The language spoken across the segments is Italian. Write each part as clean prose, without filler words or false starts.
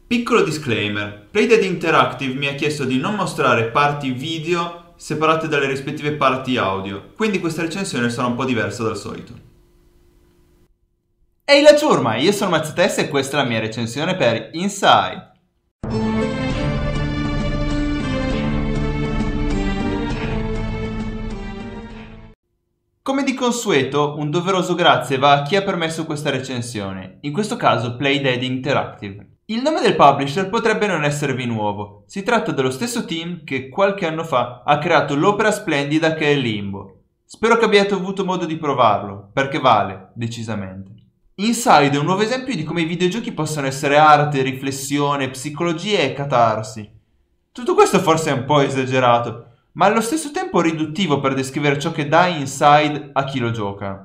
Piccolo disclaimer, Playdead Interactive mi ha chiesto di non mostrare parti video separate dalle rispettive parti audio, quindi questa recensione sarà un po' diversa dal solito. Ehi la ciurma, io sono Mazzetess e questa è la mia recensione per Inside. Come di consueto, un doveroso grazie va a chi ha permesso questa recensione, in questo caso Playdead Interactive. Il nome del publisher potrebbe non esservi nuovo, si tratta dello stesso team che qualche anno fa ha creato l'opera splendida che è Limbo. Spero che abbiate avuto modo di provarlo, perché vale, decisamente. Inside è un nuovo esempio di come i videogiochi possano essere arte, riflessione, psicologia e catarsi. Tutto questo forse è un po' esagerato, ma allo stesso tempo riduttivo per descrivere ciò che dà Inside a chi lo gioca.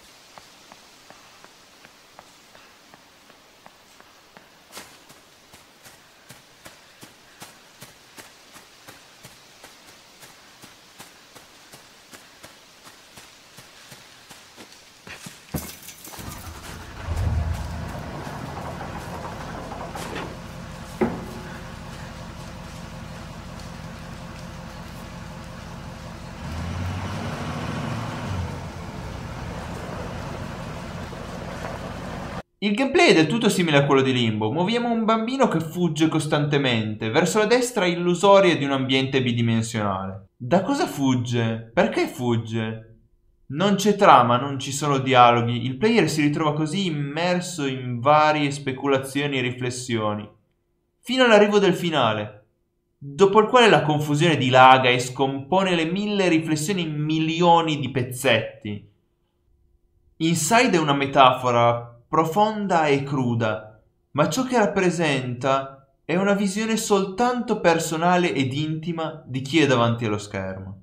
Il gameplay è del tutto simile a quello di Limbo. Muoviamo un bambino che fugge costantemente verso la destra illusoria di un ambiente bidimensionale. Da cosa fugge? Perché fugge? Non c'è trama, non ci sono dialoghi. Il player si ritrova così immerso in varie speculazioni e riflessioni, fino all'arrivo del finale, dopo il quale la confusione dilaga e scompone le 1000 riflessioni in milioni di pezzetti. Inside è una metafora profonda e cruda, ma ciò che rappresenta è una visione soltanto personale ed intima di chi è davanti allo schermo.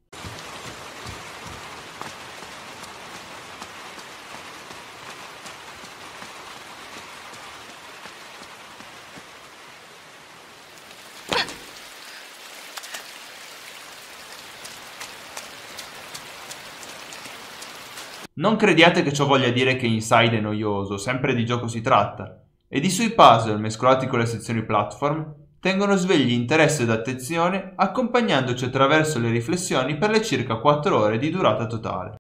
Non crediate che ciò voglia dire che Inside è noioso, sempre di gioco si tratta, ed i suoi puzzle, mescolati con le sezioni platform, tengono svegli interesse ed attenzione, accompagnandoci attraverso le riflessioni per le circa 4 ore di durata totale.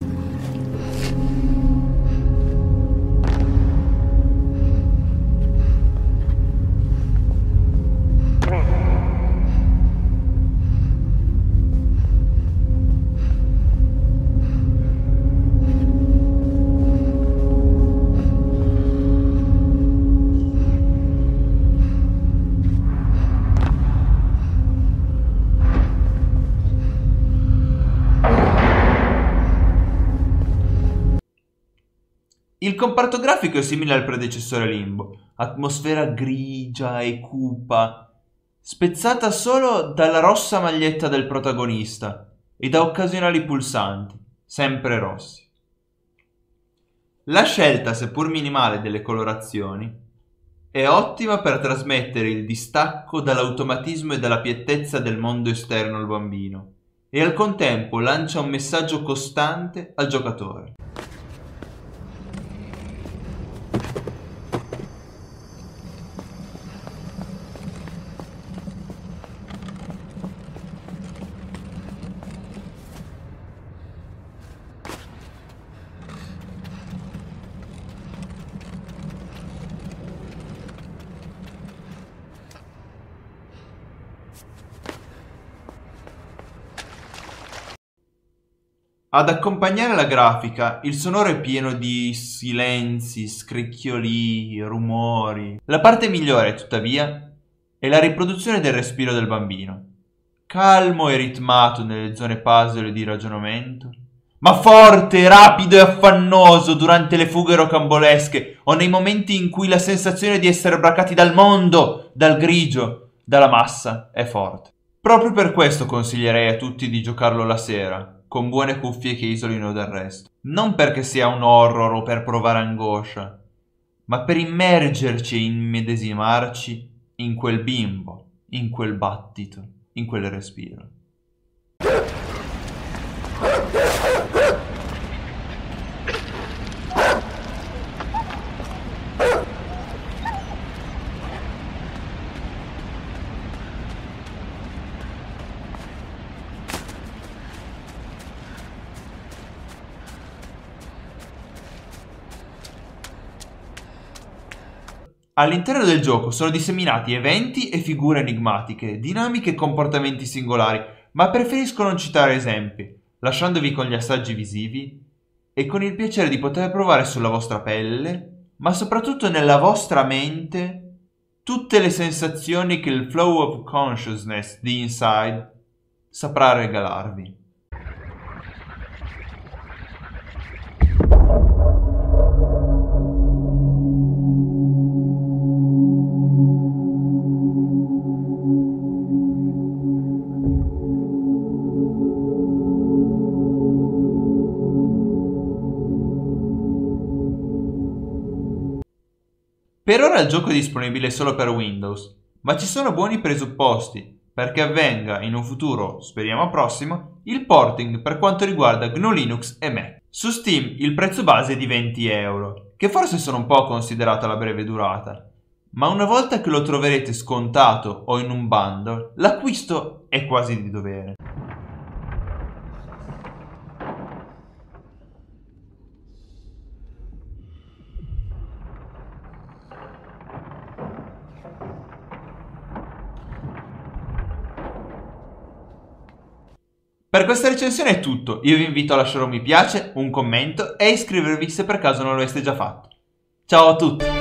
Il comparto grafico è simile al predecessore Limbo, atmosfera grigia e cupa, spezzata solo dalla rossa maglietta del protagonista e da occasionali pulsanti, sempre rossi. La scelta, seppur minimale, delle colorazioni è ottima per trasmettere il distacco dall'automatismo e dalla piettezza del mondo esterno al bambino, e al contempo lancia un messaggio costante al giocatore. Ad accompagnare la grafica, il sonoro è pieno di silenzi, scricchiolii, rumori. La parte migliore, tuttavia, è la riproduzione del respiro del bambino. Calmo e ritmato nelle zone puzzle di ragionamento, ma forte, rapido e affannoso durante le fughe rocambolesche o nei momenti in cui la sensazione di essere braccati dal mondo, dal grigio, dalla massa è forte. Proprio per questo consiglierei a tutti di giocarlo la sera, con buone cuffie che isolino dal resto. Non perché sia un horror o per provare angoscia, ma per immergerci e immedesimarci in quel bimbo, in quel battito, in quel respiro. All'interno del gioco sono disseminati eventi e figure enigmatiche, dinamiche e comportamenti singolari, ma preferisco non citare esempi, lasciandovi con gli assaggi visivi e con il piacere di poter provare sulla vostra pelle, ma soprattutto nella vostra mente, tutte le sensazioni che il flow of consciousness di Inside saprà regalarvi. Per ora il gioco è disponibile solo per Windows, ma ci sono buoni presupposti perché avvenga in un futuro, speriamo prossimo, il porting per quanto riguarda GNU Linux e Mac. Su Steam il prezzo base è di 20 euro, che forse sono un po' considerata la breve durata, ma una volta che lo troverete scontato o in un bundle, l'acquisto è quasi di dovere. Per questa recensione è tutto, io vi invito a lasciare un mi piace, un commento e iscrivervi se per caso non lo aveste già fatto. Ciao a tutti!